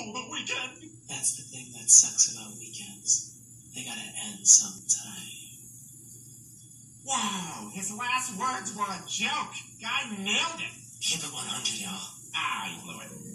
all the weekend. That's the thing that sucks about weekends. They gotta end sometime. Wow, his last words were a joke. Guy nailed it. Keep it 100, y'all. Ah, you blew it.